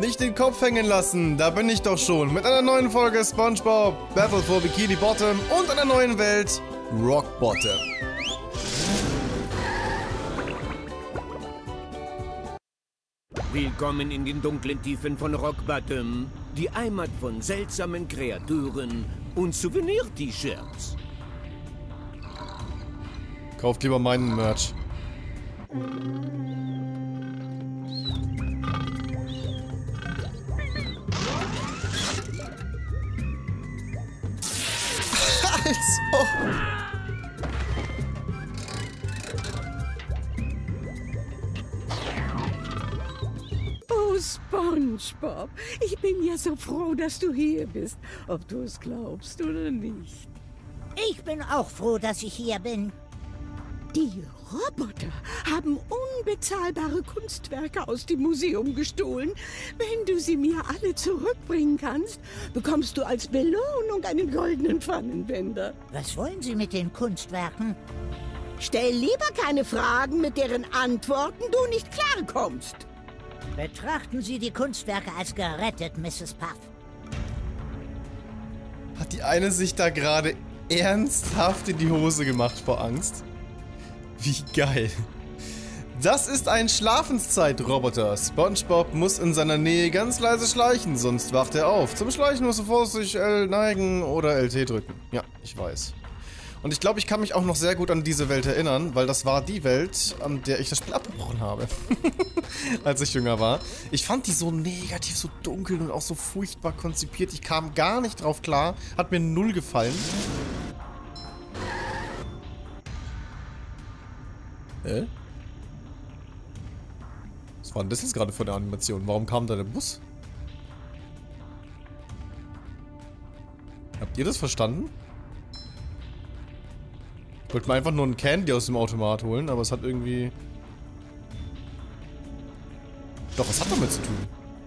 Nicht den Kopf hängen lassen, da bin ich doch schon. Mit einer neuen Folge SpongeBob Battle for Bikini Bottom und einer neuen Welt Rock Bottom. Willkommen in den dunklen Tiefen von Rock Bottom, die Heimat von seltsamen Kreaturen und Souvenir-T-Shirts. Kauft lieber meinen Merch. Also. Oh, SpongeBob, ich bin ja so froh, dass du hier bist, ob du es glaubst oder nicht. Ich bin auch froh, dass ich hier bin. Die Roboter haben unbezahlbare Kunstwerke aus dem Museum gestohlen. Wenn du sie mir alle zurückbringen kannst, bekommst du als Belohnung einen goldenen Pfannenwender. Was wollen Sie mit den Kunstwerken? Stell lieber keine Fragen, mit deren Antworten du nicht klarkommst. Betrachten Sie die Kunstwerke als gerettet, Mrs. Puff. Hat die eine sich da gerade ernsthaft in die Hose gemacht vor Angst? Wie geil. Das ist ein Schlafenszeit-Roboter. SpongeBob muss in seiner Nähe ganz leise schleichen, sonst wacht er auf. Zum Schleichen musst du vorsichtig L neigen oder LT drücken. Ja, ich weiß. Und ich glaube, ich kann mich auch noch sehr gut an diese Welt erinnern, weil das war die Welt, an der ich das Spiel abgebrochen habe. Als ich jünger war. Ich fand die so negativ, so dunkel und auch so furchtbar konzipiert. Ich kam gar nicht drauf klar. Hat mir null gefallen. Was war denn das jetzt gerade für eine Animation? Warum kam da der Bus? Habt ihr das verstanden? Ich wollte mir einfach nur einen Candy aus dem Automat holen, aber es hat irgendwie... Doch, was hat damit zu tun?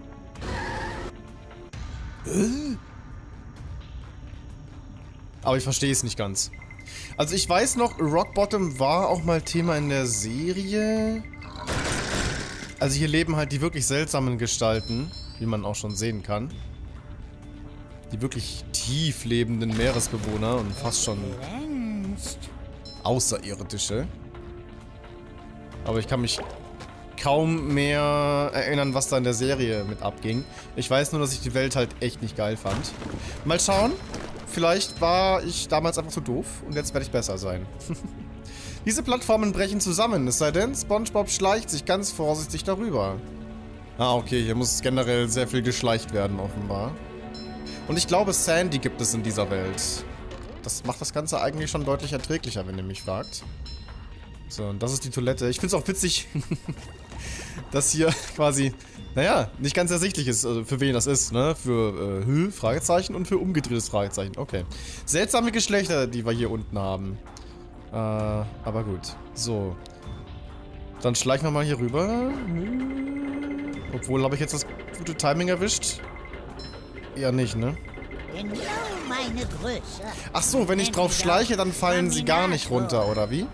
Aber ich verstehe es nicht ganz. Also ich weiß noch, Rock Bottom war auch mal Thema in der Serie. Also hier leben halt die wirklich seltsamen Gestalten, wie man auch schon sehen kann. Die wirklich tief lebenden Meeresbewohner und fast schon Außerirdische. Aber ich kann mich kaum mehr erinnern, was da in der Serie mit abging. Ich weiß nur, dass ich die Welt halt echt nicht geil fand. Mal schauen. Vielleicht war ich damals einfach zu doof und jetzt werde ich besser sein. Diese Plattformen brechen zusammen, es sei denn, SpongeBob schleicht sich ganz vorsichtig darüber. Ah, okay, hier muss generell sehr viel geschleicht werden, offenbar. Und ich glaube, Sandy gibt es in dieser Welt. Das macht das Ganze eigentlich schon deutlich erträglicher, wenn ihr mich fragt. So, und das ist die Toilette. Ich finde es auch witzig, dass hier quasi... Naja, nicht ganz ersichtlich ist, für wen das ist, ne? Für Fragezeichen und für umgedrehtes Fragezeichen. Okay. Seltsame Geschlechter, die wir hier unten haben. Aber gut. So. Dann schleichen wir mal hier rüber. Obwohl, habe ich jetzt das gute Timing erwischt? Ja, nicht, ne? Genau meine Größe. Ach so, wenn ich drauf schleiche, dann fallen sie gar nicht runter, oder wie?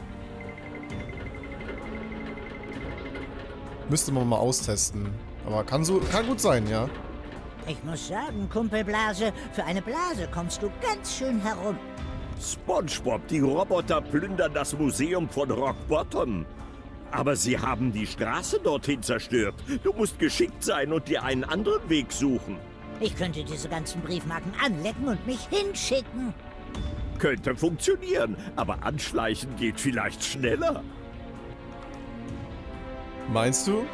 Müsste man mal austesten. Aber kann gut sein, ja. Ich muss sagen, Kumpel Blase, für eine Blase kommst du ganz schön herum. SpongeBob, die Roboter plündern das Museum von Rock Bottom. Aber sie haben die Straße dorthin zerstört. Du musst geschickt sein und dir einen anderen Weg suchen. Ich könnte diese ganzen Briefmarken anlecken und mich hinschicken. Könnte funktionieren, aber anschleichen geht vielleicht schneller. Meinst du?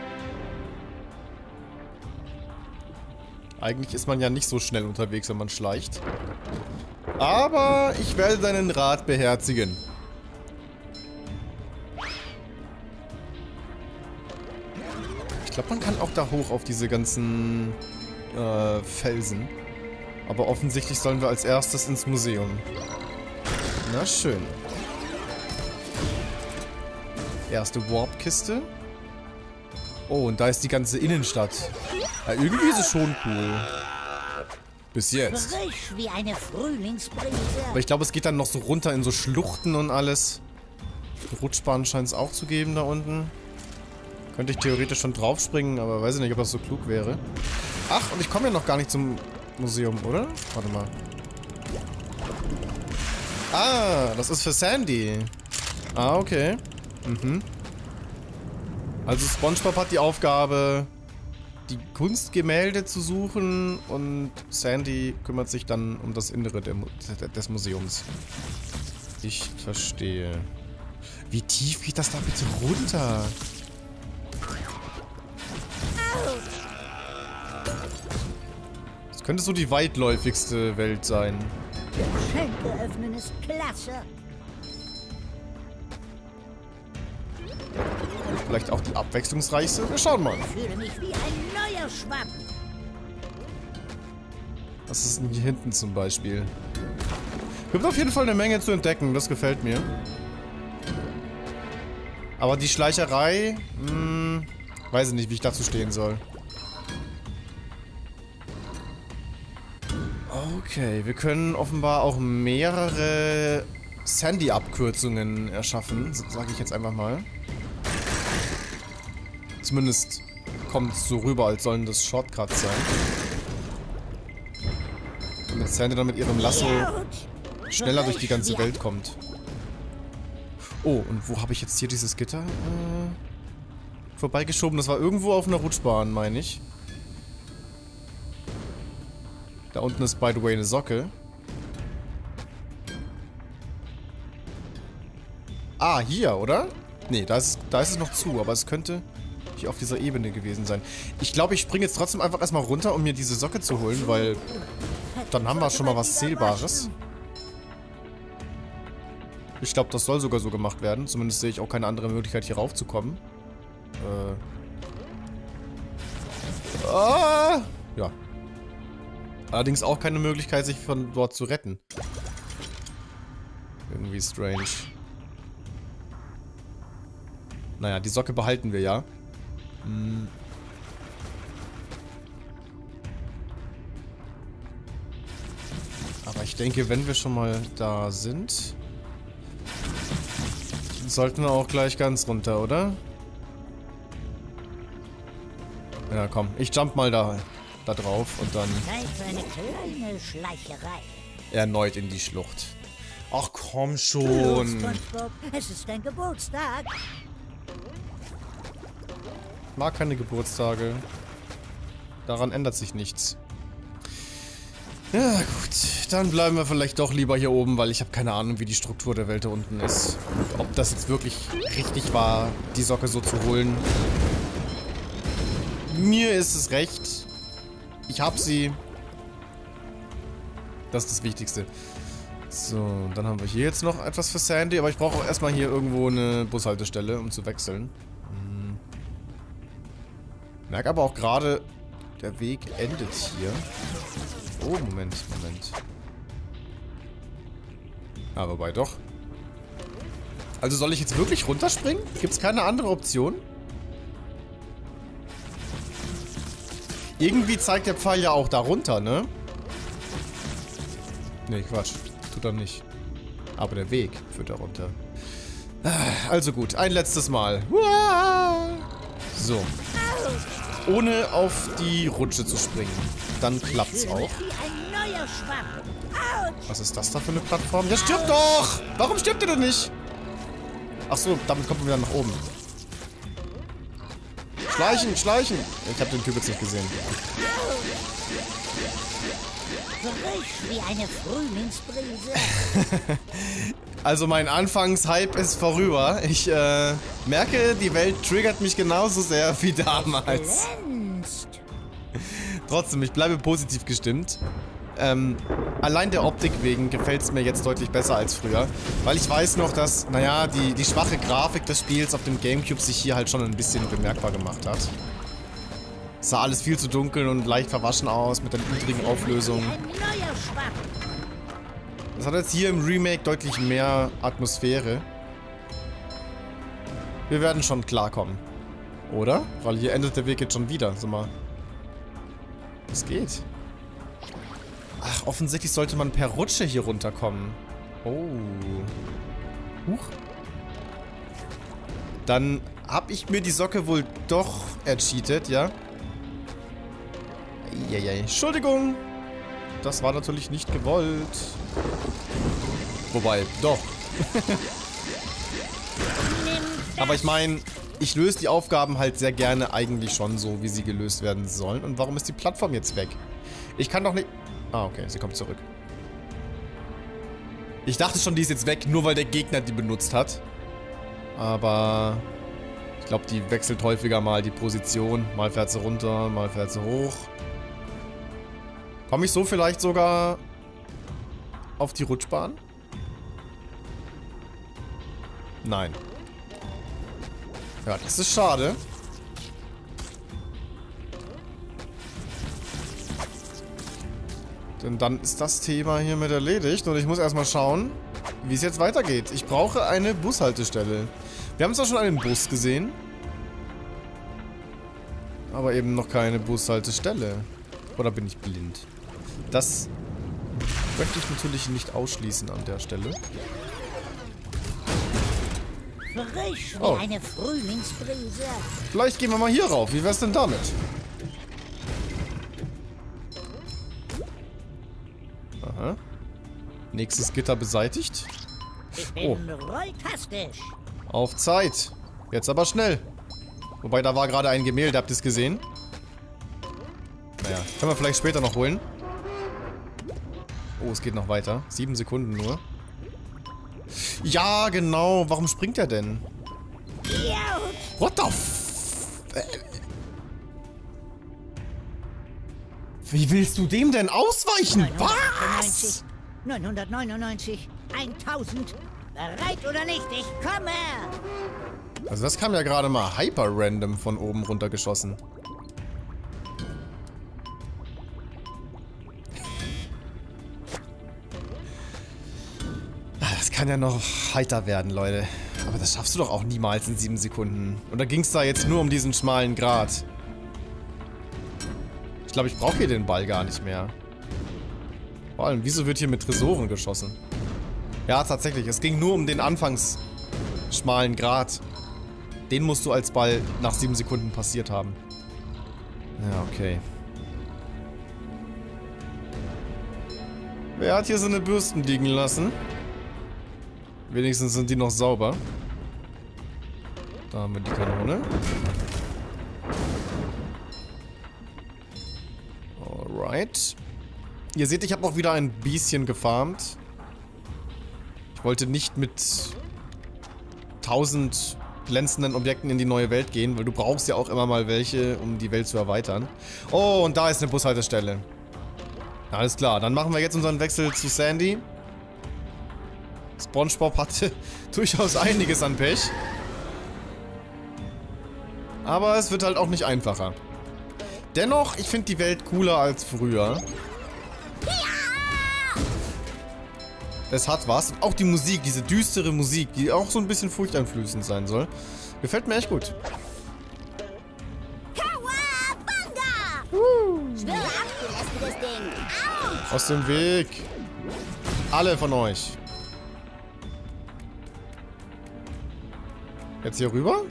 Eigentlich ist man ja nicht so schnell unterwegs, wenn man schleicht. Aber ich werde deinen Rat beherzigen. Ich glaube, man kann auch da hoch auf diese ganzen Felsen. Aber offensichtlich sollen wir als erstes ins Museum. Na schön. Erste Warp-Kiste. Oh, und da ist die ganze Innenstadt. Ja, irgendwie ist es schon cool. Bis jetzt. Frisch wie eine Frühlingsbrise. Aber ich glaube, es geht dann noch so runter in so Schluchten und alles. Rutschbahnen scheint es auch zu geben da unten. Könnte ich theoretisch schon draufspringen, aber weiß ich nicht, ob das so klug wäre. Ach, und ich komme ja noch gar nicht zum Museum, oder? Warte mal. Ah, das ist für Sandy. Ah, okay. Mhm. Also SpongeBob hat die Aufgabe, die Kunstgemälde zu suchen und Sandy kümmert sich dann um das Innere des Museums. Ich verstehe. Wie tief geht das da bitte runter? Das könnte so die weitläufigste Welt sein. Geschenke öffnen ist klasse. Vielleicht auch die abwechslungsreichste? Wir schauen mal. Ich fühle mich wie ein neuer Schwamm. Was ist denn hier hinten zum Beispiel? Gibt auf jeden Fall eine Menge zu entdecken, das gefällt mir. Aber die Schleicherei, weiß ich nicht, wie ich dazu stehen soll. Okay, wir können offenbar auch mehrere Sandy-Abkürzungen erschaffen, sage ich jetzt einfach mal. Zumindest kommt es so rüber, als sollen das Shortcuts sein. Damit Sandy dann mit ihrem Lasso schneller durch die ganze Welt kommt. Oh, und wo habe ich jetzt hier dieses Gitter vorbeigeschoben? Das war irgendwo auf einer Rutschbahn, meine ich. Da unten ist, by the way, eine Socke. Ah, hier, oder? Nee, da ist es noch zu, aber es könnte hier auf dieser Ebene gewesen sein. Ich glaube, ich springe jetzt trotzdem einfach erstmal runter, um mir diese Socke zu holen, weil dann haben wir schon mal was Zählbares. Ich glaube, das soll sogar so gemacht werden. Zumindest sehe ich auch keine andere Möglichkeit, hier raufzukommen. Ja. Allerdings auch keine Möglichkeit, sich von dort zu retten. Irgendwie strange. Naja, die Socke behalten wir ja. Aber ich denke, wenn wir schon mal da sind, sollten wir auch gleich ganz runter, oder? Ja, komm. Ich jump mal da drauf und dann Zeit für eine kleine Schleicherei. erneut in die Schlucht. Ach komm Hallo, schon. SpongeBob, es ist dein Geburtstag. Ich mag keine Geburtstage. Daran ändert sich nichts. Ja gut, dann bleiben wir vielleicht doch lieber hier oben, weil ich habe keine Ahnung, wie die Struktur der Welt da unten ist. Ob das jetzt wirklich richtig war, die Socke so zu holen. Mir ist es recht. Ich hab sie. Das ist das Wichtigste. So, dann haben wir hier jetzt noch etwas für Sandy, aber ich brauche auch erstmal hier irgendwo eine Bushaltestelle, um zu wechseln. Merke aber auch gerade, der Weg endet hier. Oh, Moment. Aber wobei doch. Also soll ich jetzt wirklich runterspringen? Gibt es keine andere Option? Irgendwie zeigt der Pfeil ja auch da runter, ne? Ne, Quatsch. Tut er nicht. Aber der Weg führt da runter. Also gut, ein letztes Mal. So. Ohne auf die Rutsche zu springen. Dann klappt's auch. Wie ein neuer Schwamm. Was ist das da für eine Plattform? Ja, stirb doch! Warum stirbt ihr denn nicht? Ach so, damit kommt man wieder nach oben. Schleichen, schleichen! Ich habe den Typ jetzt nicht gesehen. Frisch wie eine Frühlingsbrise. Also mein Anfangshype ist vorüber. Ich merke, die Welt triggert mich genauso sehr wie damals. Glänzt. Trotzdem, ich bleibe positiv gestimmt. Allein der Optik wegen gefällt es mir jetzt deutlich besser als früher. Weil ich weiß noch, dass, naja, die schwache Grafik des Spiels auf dem Gamecube sich hier halt schon ein bisschen bemerkbar gemacht hat. Es sah alles viel zu dunkel und leicht verwaschen aus mit der niedrigen Auflösung. Ein neuer Schwamm. Das hat jetzt hier im Remake deutlich mehr Atmosphäre. Wir werden schon klarkommen. Oder? Weil hier endet der Weg jetzt schon wieder. Sag mal. Was geht? Ach, offensichtlich sollte man per Rutsche hier runterkommen. Oh. Huch. Dann habe ich mir die Socke wohl doch ercheatet, ja? Eieiei. Entschuldigung. Das war natürlich nicht gewollt. Wobei, doch. Aber ich meine, ich löse die Aufgaben halt sehr gerne eigentlich schon so, wie sie gelöst werden sollen. Und warum ist die Plattform jetzt weg? Ich kann doch nicht... Ah, okay, sie kommt zurück. Ich dachte schon, die ist jetzt weg, nur weil der Gegner die benutzt hat. Aber... ich glaube, die wechselt häufiger mal die Position. Mal fährt sie runter, mal fährt sie hoch. Komme ich so vielleicht sogar auf die Rutschbahn? Nein. Ja, das ist schade. Denn dann ist das Thema hiermit erledigt. Und ich muss erstmal schauen, wie es jetzt weitergeht. Ich brauche eine Bushaltestelle. Wir haben zwar schon einen Bus gesehen. Aber eben noch keine Bushaltestelle. Oder bin ich blind? Das möchte ich natürlich nicht ausschließen an der Stelle. Frisch wie eine Frühlingsbrise. Vielleicht gehen wir mal hier rauf. Wie wär's denn damit? Aha. Nächstes Gitter beseitigt. Ich bin reutastisch. Auf Zeit. Jetzt aber schnell. Wobei, da war gerade ein Gemälde. Habt ihr es gesehen? Naja, können wir vielleicht später noch holen. Oh, es geht noch weiter. 7 Sekunden nur. Ja, genau. Warum springt er denn? What the f... Wie willst du dem denn ausweichen? 999, Was? 999, 1000. Bereit oder nicht? Ich komme! Also das kam ja gerade mal hyper random von oben runtergeschossen. Das kann ja noch heiter werden, Leute. Aber das schaffst du doch auch niemals in 7 Sekunden. Und da ging es da jetzt nur um diesen schmalen Grat. Ich glaube, ich brauche hier den Ball gar nicht mehr. Vor allem, wieso wird hier mit Tresoren geschossen? Ja, tatsächlich. Es ging nur um den anfangs schmalen Grat. Den musst du als Ball nach 7 Sekunden passiert haben. Ja, okay. Wer hat hier so eine Bürsten liegen lassen? Wenigstens sind die noch sauber. Da haben wir die Kanone. Alright. Ihr seht, ich habe auch wieder ein bisschen gefarmt. Ich wollte nicht mit 1000 glänzenden Objekten in die neue Welt gehen, weil du brauchst ja auch immer mal welche, um die Welt zu erweitern. Oh, und da ist eine Bushaltestelle. Alles klar, dann machen wir jetzt unseren Wechsel zu Sandy. SpongeBob hatte durchaus einiges an Pech. Aber es wird halt auch nicht einfacher. Dennoch, ich finde die Welt cooler als früher. Es hat was. Auch die Musik, diese düstere Musik, die auch so ein bisschen furchteinflößend sein soll. Gefällt mir echt gut. Aus dem Weg. Alle von euch. Jetzt hier rüber?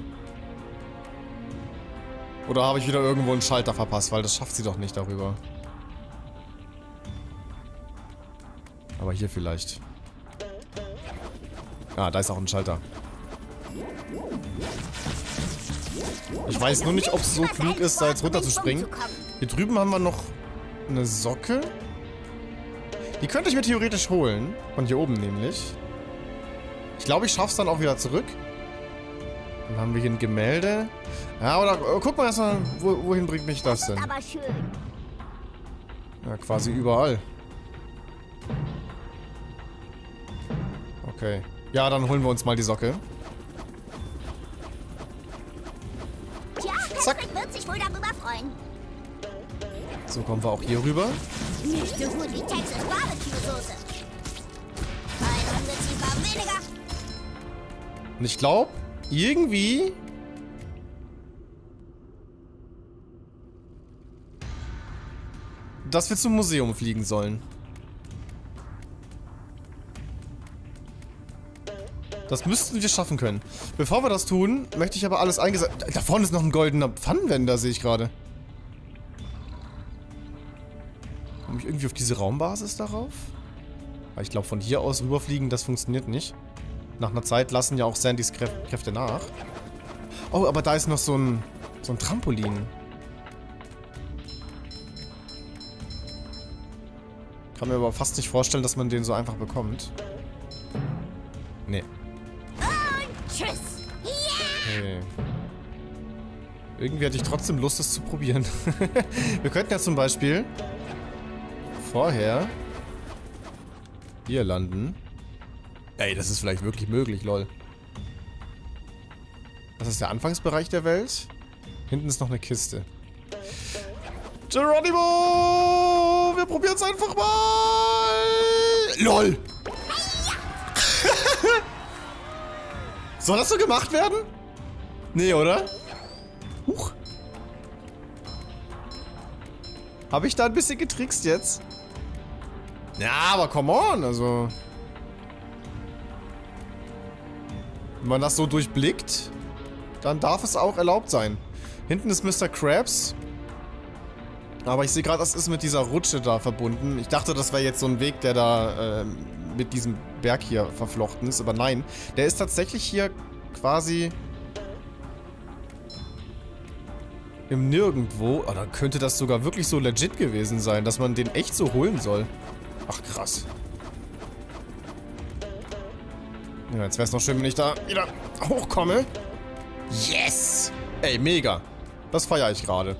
Oder habe ich wieder irgendwo einen Schalter verpasst? Weil das schafft sie doch nicht darüber. Aber hier vielleicht. Ah, da ist auch ein Schalter. Ich weiß nur nicht, ob es so klug ist, da jetzt runter zu springen. Hier drüben haben wir noch eine Socke. Die könnte ich mir theoretisch holen. Von hier oben nämlich. Ich glaube, ich schaff's dann auch wieder zurück. Dann haben wir hier ein Gemälde. Ja, oder guck mal erstmal, wohin bringt mich das denn? Ja, quasi überall. Okay. Ja, dann holen wir uns mal die Socke. Tja, Zack. wird sich wohl darüber freuen. So kommen wir auch hier rüber. Nicht so gut wie Texas Barbecue-Soße. Ein Ungeziefer weniger. Und ich glaube, irgendwie... dass wir zum Museum fliegen sollen. Das müssten wir schaffen können. Bevor wir das tun, möchte ich aber alles eingesetzt... Da vorne ist noch ein goldener Pfannenwender, sehe ich gerade. Komme ich irgendwie auf diese Raumbasis darauf? Weil ich glaube, von hier aus rüberfliegen, das funktioniert nicht. Nach einer Zeit lassen ja auch Sandys Kräfte nach. Oh, aber da ist noch so ein Trampolin. Kann mir aber fast nicht vorstellen, dass man den so einfach bekommt. Nee. Tschüss. Okay. Irgendwie hatte ich trotzdem Lust, es zu probieren. Wir könnten ja zum Beispiel vorher hier landen. Ey, das ist vielleicht wirklich möglich, lol. Das ist der Anfangsbereich der Welt. Hinten ist noch eine Kiste. Geronimo! Wir probieren es einfach mal! LOL! Soll das so gemacht werden? Nee, oder? Huch. Habe ich da ein bisschen getrickst jetzt? Ja, aber come on, also... Wenn man das so durchblickt, dann darf es auch erlaubt sein. Hinten ist Mr. Krabs. Aber ich sehe gerade, das ist mit dieser Rutsche da verbunden. Ich dachte, das wäre jetzt so ein Weg, der da mit diesem Berg hier verflochten ist. Aber nein, der ist tatsächlich hier quasi im Nirgendwo. Oh, dann könnte das sogar wirklich so legit gewesen sein, dass man den echt so holen soll. Ach, krass. Ja, jetzt wäre es noch schön, wenn ich da wieder hochkomme. Yes! Ey, mega. Das feiere ich gerade.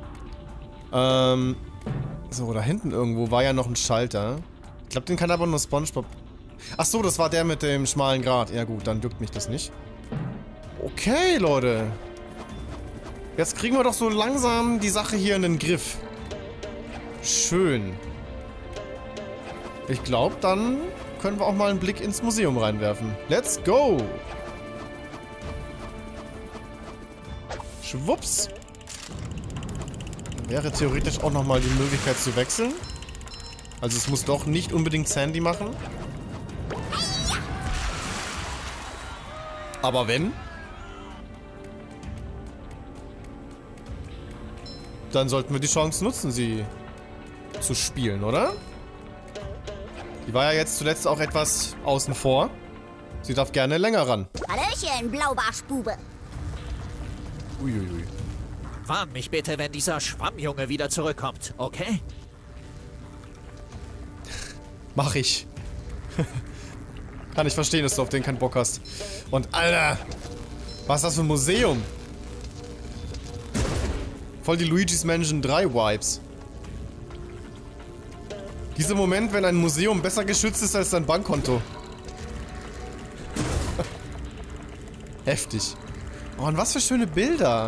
So, da hinten irgendwo war ja noch ein Schalter. Ich glaube, den kann aber nur SpongeBob. Ach so, das war der mit dem schmalen Grat. Ja gut, dann juckt mich das nicht. Okay, Leute. Jetzt kriegen wir doch so langsam die Sache hier in den Griff. Schön. Ich glaube, dann können wir auch mal einen Blick ins Museum reinwerfen. Let's go! Schwupps. Wäre theoretisch auch nochmal die Möglichkeit zu wechseln. Also es muss doch nicht unbedingt Sandy machen. Aber wenn, dann sollten wir die Chance nutzen, sie zu spielen, oder? Die war ja jetzt zuletzt auch etwas außen vor. Sie darf gerne länger ran. Hallöchen, Blaubarschbube. Uiuiui. Warn mich bitte, wenn dieser Schwammjunge wieder zurückkommt, okay? Mach ich. Kann ich verstehen, dass du auf den keinen Bock hast. Und Alter, was ist das für ein Museum? Voll die Luigi's Mansion 3 Vibes. Dieser Moment, wenn ein Museum besser geschützt ist als dein Bankkonto. Heftig. Oh, und was für schöne Bilder.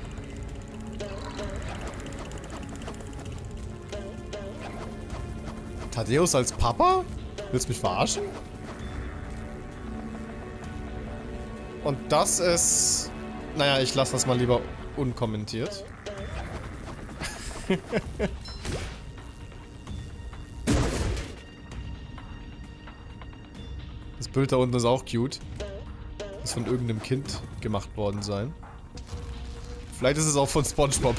Thaddeus als Papa? Willst du mich verarschen? Und das ist... Naja, ich lasse das mal lieber unkommentiert. Das Bild da unten ist auch cute. Muss von irgendeinem Kind gemacht worden sein. Vielleicht ist es auch von SpongeBob.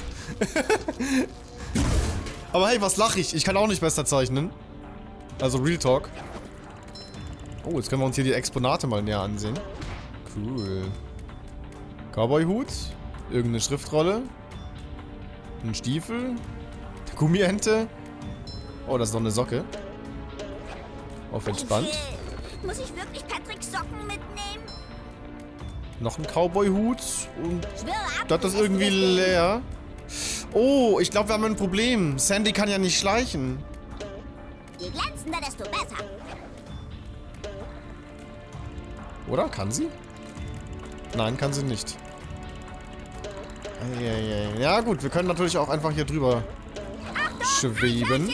Aber hey, was lache ich? Ich kann auch nicht besser zeichnen. Also Real Talk. Oh, jetzt können wir uns hier die Exponate mal näher ansehen. Cool. Cowboy-Hut. Irgendeine Schriftrolle. Ein Stiefel. Eine Gummiente. Oh, das ist noch eine Socke. Auf entspannt. Muss ich wirklich Patricks Socken mitnehmen? Noch ein Cowboy-Hut. Und das ist irgendwie leer. Oh, ich glaube, wir haben ein Problem. Sandy kann ja nicht schleichen. Je glänzender, desto besser. Oder? Kann sie? Nein, kann sie nicht. Ja gut, wir können natürlich auch einfach hier drüber schweben.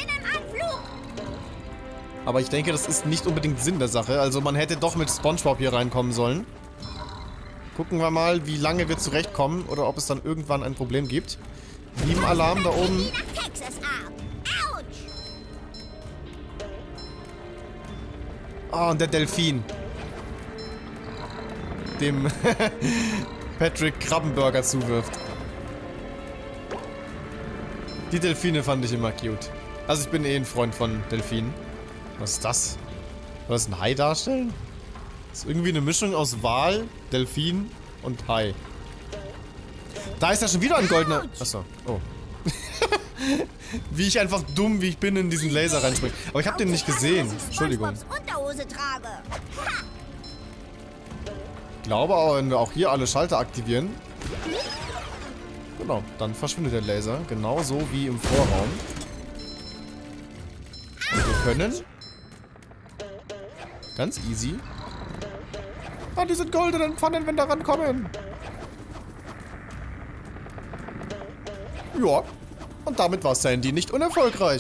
Aber ich denke, das ist nicht unbedingt Sinn der Sache. Also man hätte doch mit SpongeBob hier reinkommen sollen. Gucken wir mal, wie lange wir zurechtkommen oder ob es dann irgendwann ein Problem gibt. Alarm da oben. Oh, und der Delfin. dem Patrick Krabbenburger zuwirft. Die Delfine fand ich immer cute. Also ich bin eh ein Freund von Delfinen. Was ist das? Soll das ein Hai darstellen? Das ist irgendwie eine Mischung aus Wal, Delfin und Hai. Da ist ja schon wieder ein goldener... Achso, oh. Wie ich einfach dumm, wie ich bin, in diesen Laser reinspringe. Aber ich habe den nicht gesehen. Entschuldigung. Ich glaube aber, wenn wir auch hier alle Schalter aktivieren... Genau, dann verschwindet der Laser. Genauso wie im Vorraum. Und wir können... Ganz easy... Ah, die sind goldenen Pfannen, wenn da rankommen. Ja. Und damit war Sandy nicht unerfolgreich.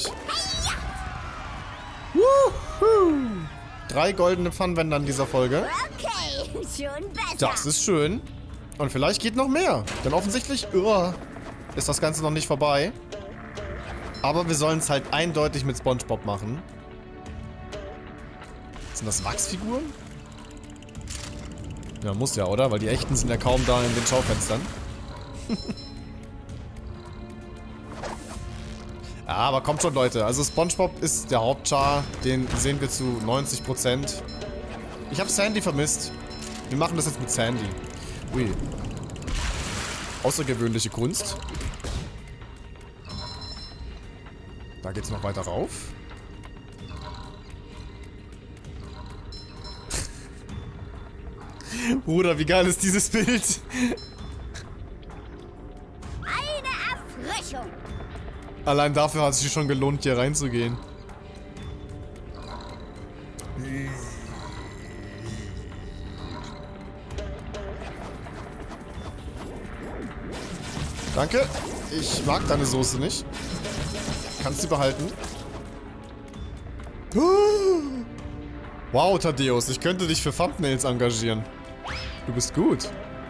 Wuhu. 3 goldene Pfannenwände in dieser Folge. Okay, schon besser. Das ist schön. Und vielleicht geht noch mehr. Denn offensichtlich ist das Ganze noch nicht vorbei. Aber wir sollen es halt eindeutig mit SpongeBob machen. Sind das Wachsfiguren? Ja, muss ja, oder? Weil die echten sind ja kaum da in den Schaufenstern. Ja, aber kommt schon, Leute. Also SpongeBob ist der Hauptchar. Den sehen wir zu 90%. Ich habe Sandy vermisst. Wir machen das jetzt mit Sandy. Ui. Außergewöhnliche Kunst. Da geht's noch weiter rauf. Bruder, wie geil ist dieses Bild? Eine Erfrischung. Allein dafür hat es sich schon gelohnt, hier reinzugehen. Danke. Ich mag deine Soße nicht. Kannst du behalten. Wow, Thaddeus, ich könnte dich für Thumbnails engagieren. Du bist gut.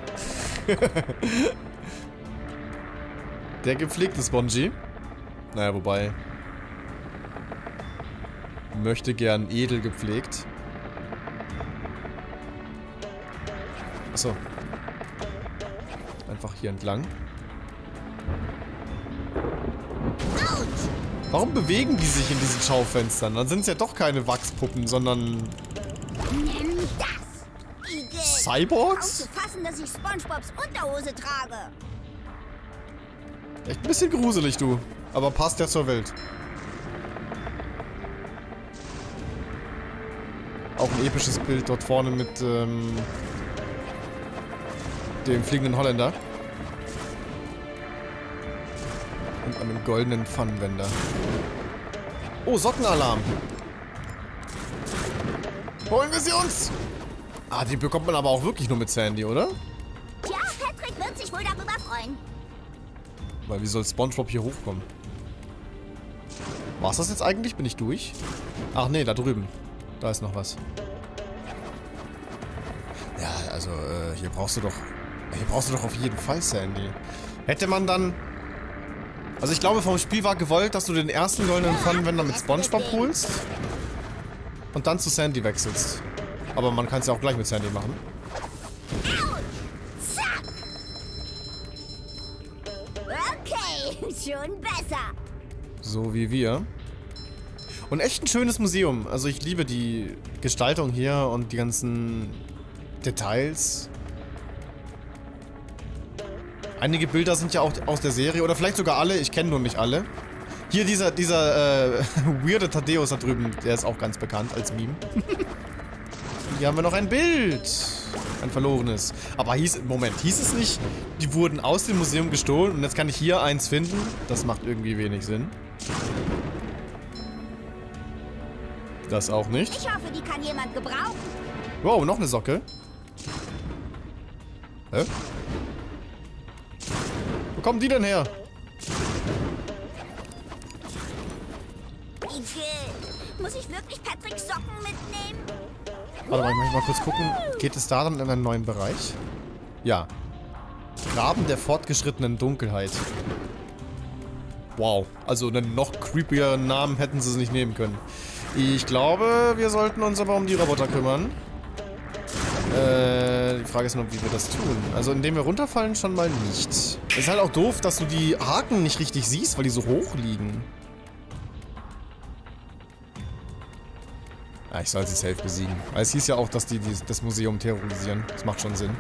Der gepflegte Spongy. Naja, wobei. Möchte gern edel gepflegt. Achso. Einfach hier entlang. Warum bewegen die sich in diesen Schaufenstern? Dann sind es ja doch keine Wachspuppen, sondern... Nimm das. Cyborgs? Aufzufassen, dass ich SpongeBobs Unterhose trage. Echt ein bisschen gruselig, du. Aber passt ja zur Welt. Auch ein episches Bild dort vorne mit dem fliegenden Holländer. Und einem goldenen Pfannenwender. Oh, Sockenalarm. Holen wir sie uns! Ah, die bekommt man aber auch wirklich nur mit Sandy, oder? Tja, Patrick wird sich wohl darüber freuen. Weil wie soll SpongeBob hier hochkommen? War's das jetzt eigentlich? Bin ich durch? Ach nee, da drüben. Da ist noch was. Ja, also, hier brauchst du doch auf jeden Fall Sandy. Hätte man dann... Also ich glaube, vom Spiel war gewollt, dass du den ersten goldenen Pfannenwender mit SpongeBob holst und dann zu Sandy wechselst. Aber man kann es ja auch gleich mit Sandy machen. Okay, schon besser. So wie wir. Und echt ein schönes Museum. Also ich liebe die Gestaltung hier und die ganzen Details. Einige Bilder sind ja auch aus der Serie. Oder vielleicht sogar alle. Ich kenne nur nicht alle. Hier dieser weirde Thaddeus da drüben. Der ist auch ganz bekannt als Meme. Und hier haben wir noch ein Bild. Ein verlorenes. Aber hieß es nicht, die wurden aus dem Museum gestohlen und jetzt kann ich hier eins finden? Das macht irgendwie wenig Sinn. Das auch nicht. Ich hoffe, die kann jemand gebrauchen. Wow, noch eine Socke. Hä? Wo kommen die denn her? Muss ich wirklich Patricks Socken mitnehmen? Warte mal, ich muss mal kurz gucken. Geht es da dann in einen neuen Bereich? Ja. Graben der fortgeschrittenen Dunkelheit. Wow. Also einen noch creepieren Namen hätten sie es nicht nehmen können. Ich glaube, wir sollten uns aber um die Roboter kümmern. Die Frage ist nur, wie wir das tun. Also indem wir runterfallen schon mal nicht. Es ist halt auch doof, dass du die Haken nicht richtig siehst, weil die so hoch liegen. Ja, ich soll sie safe besiegen. Weil es hieß ja auch, dass die das Museum terrorisieren. Das macht schon Sinn.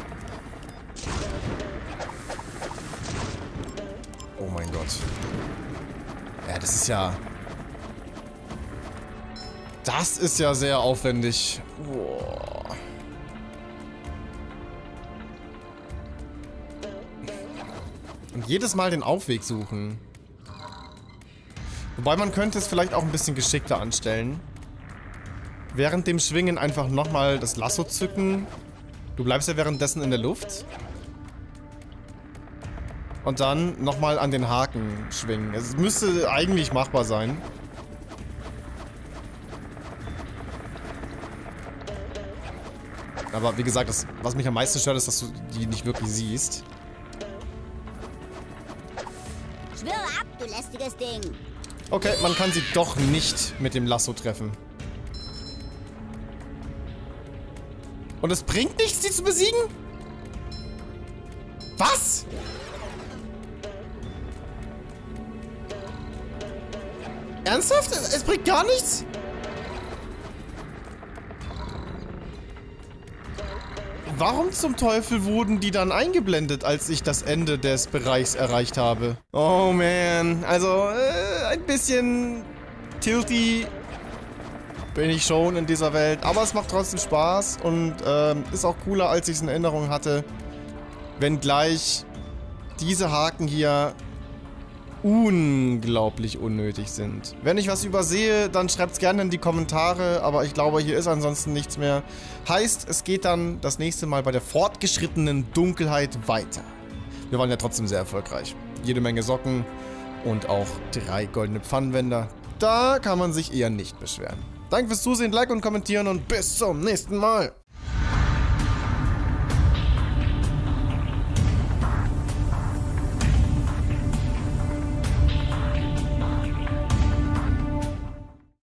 Oh mein Gott. Ja, das ist ja... Das ist ja sehr aufwendig. Boah. Und jedes Mal den Aufweg suchen. Wobei man könnte es vielleicht auch ein bisschen geschickter anstellen. Während dem Schwingen einfach nochmal das Lasso zücken. Du bleibst ja währenddessen in der Luft. Und dann nochmal an den Haken schwingen. Es müsste eigentlich machbar sein. Aber wie gesagt, was mich am meisten stört, ist, dass du die nicht wirklich siehst. Schwöre ab, du lästiges Ding. Okay, man kann sie doch nicht mit dem Lasso treffen. Und es bringt nichts, sie zu besiegen? Was? Ernsthaft? Es bringt gar nichts? Warum zum Teufel wurden die dann eingeblendet, als ich das Ende des Bereichs erreicht habe? Oh man, also ein bisschen tilty bin ich schon in dieser Welt. Aber es macht trotzdem Spaß und ist auch cooler, als ich es in Erinnerung hatte. Wenngleich diese Haken hier unglaublich unnötig sind. Wenn ich was übersehe, dann schreibt es gerne in die Kommentare, aber ich glaube, hier ist ansonsten nichts mehr. Heißt, es geht dann das nächste Mal bei der fortgeschrittenen Dunkelheit weiter. Wir waren ja trotzdem sehr erfolgreich. Jede Menge Socken und auch 3 goldene Pfannenwender. Da kann man sich eher nicht beschweren. Danke fürs Zusehen, Like und Kommentieren und bis zum nächsten Mal.